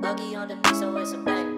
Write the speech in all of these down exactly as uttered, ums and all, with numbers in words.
Buggy on the beat, so it's a bang.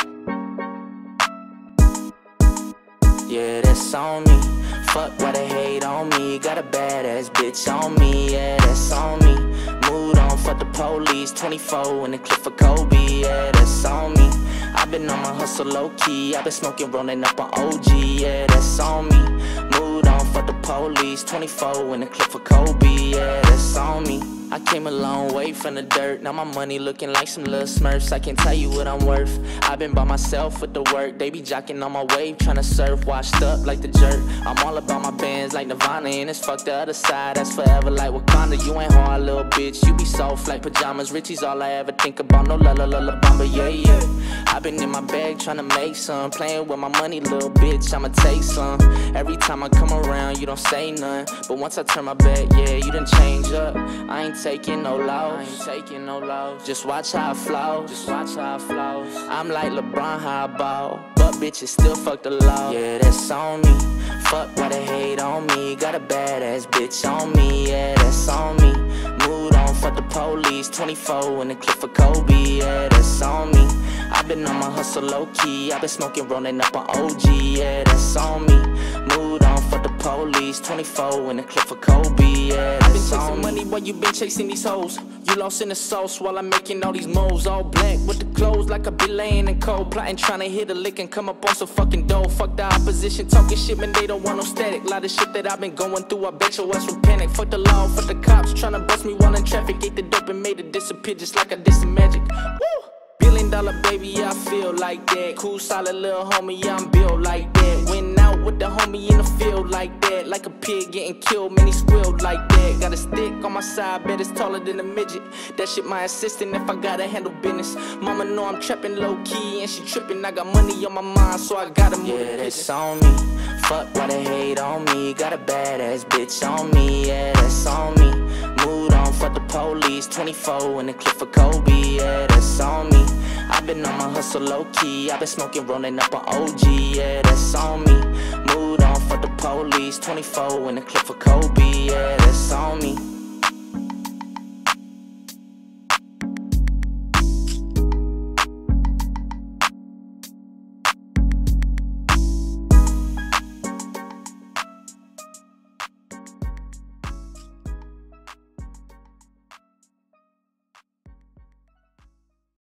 Yeah, that's on me. Fuck why they hate on me. Got a badass bitch on me. Yeah, that's on me. Mood on, fuck the police. twenty-four in the clip for Kobe. Yeah, that's on me. I been on my hustle low key. I been smoking, rolling up on O G. Yeah, that's on me. Mood on, fuck the police. twenty-four in the clip for Kobe. Yeah, that's on me. I came a long way from the dirt. Now my money looking like some little smurfs. I can't tell you what I'm worth. I been by myself with the work. They be jocking on my wave, tryna surf. Washed up like the jerk. I'm all about my bands like Nirvana, and it's fuck the other side. That's forever like Wakanda. You ain't hard, little bitch. You be soft like pajamas. Richie's all I ever think about. No la la la la bomba, yeah yeah. I been in my bag tryna make some. Playing with my money, little bitch. I'ma take some. Every time I come around, you don't say none. But once I turn my back, yeah, you done change up. I ain't taking no loss. I ain't taking no loss. Just watch how I flow. Just watch how I flow. I'm like LeBron, how I ball. But bitches still fuck the law. Yeah, that's on me. Fuck why they hate on me. Got a badass bitch on me. Yeah, that's on me. Mood on, fuck the police. twenty-four in the clip for Kobe. Yeah, that's on me. I been on my hustle low key. I been smoking, rolling up on O G. Yeah, that's on me. Mood on, fuck the police. twenty-four in the clip for Kobe. Yeah, that's on me. Money while you been chasing these hoes. You lost in the sauce while I'm making all these moves. All black with the clothes like I be laying in cold. Plotting, trying to hit a lick and come up on some fucking dough. Fuck the opposition, talking shit, man, they don't want no static. Lot of shit that I've been going through, I bet your ass will panic. Fuck the law, fuck the cops, trying to bust me while in traffic. Ate the dope and made it disappear just like I did some magic. Woo! Billion dollar baby, yeah, I feel like that. Cool, solid little homie, yeah, I'm built like that. Went out with the homie in the field like that. Like a pig getting killed, man, he squealed like that. Got a stick on my side, bet it's taller than a midget. That shit my assistant if I gotta handle business. Mama know I'm trapping low key and she tripping. I got money on my mind, so I gotta move. Yeah, that's on me. Fuck why they hate on me. Got a badass bitch on me. Yeah, that's on me. Mood on, fuck the police. twenty-four in the clip for Kobe. Yeah, that's on me. I been on my hustle low key. I been smoking, rolling up on O G. Yeah, that's on me. Mood on, fuck the police. twenty-four in the clip for Kobe. Yeah, that's on me.